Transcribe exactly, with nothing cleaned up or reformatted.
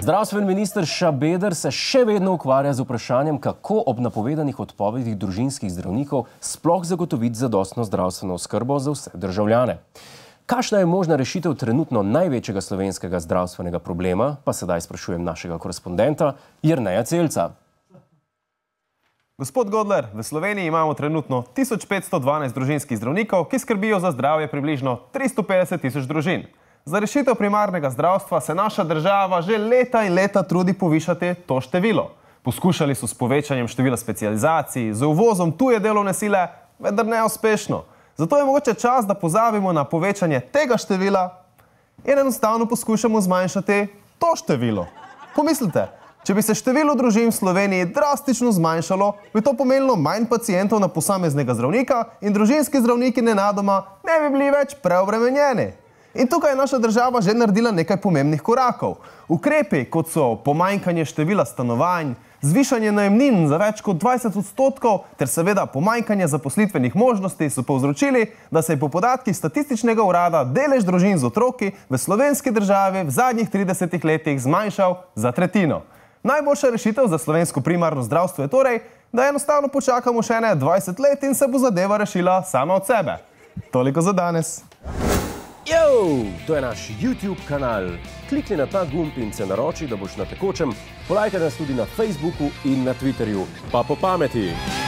Zdravstveni minister Šabeder se še vedno ukvarja z vprašanjem, kako ob napovedanih odpovedih družinskih zdravnikov sploh zagotoviti zadostno zdravstveno oskrbo za vse državljane. Kakšna je možna rešitev trenutno največjega slovenskega zdravstvenega problema, pa sedaj sprašujem našega korespondenta Jerneja Celca. Gospod Godler, v Sloveniji imamo trenutno tisoč petsto dvanajst družinskih zdravnikov, ki skrbijo za zdravje približno tristo petdeset tisoč družin. Za rešitev primarnega zdravstva se naša država že leta in leta trudi povišati to število. Poskušali so s povečanjem števila specializacij, z uvozom tuje delovne sile, vendar neuspešno. Zato je mogoče čas, da pozabimo na povečanje tega števila in enostavno poskušamo zmanjšati to število. Pomislite, če bi se število družin v Sloveniji drastično zmanjšalo, bi to pomenilo manj pacientov na posameznega zdravnika in družinski zdravniki nenadoma ne bi bili več preobremenjeni. In tukaj je naša država že naredila nekaj pomembnih korakov. Ukrepi, kot so pomanjkanje števila stanovanj, zvišanje najemnin za več kot dvajset odstotkov ter seveda pomanjkanje zaposlitvenih možnosti, so povzročili, da se je po podatkih Statističnega urada delež družin z otroki v slovenski državi v zadnjih tridesetih letih zmanjšal za tretjino. Najboljša rešitev za slovensko primarno zdravstvo je torej, da enostavno počakamo še ne dvajset let in se bo zadeva rešila sama od sebe. Toliko za danes. Yo, to je naš YouTube kanal. Klikni na ta gumb in se naroči, da boš na tekočem. Polajkaj nas tudi na Facebooku in na Twitterju. Pa po pameti!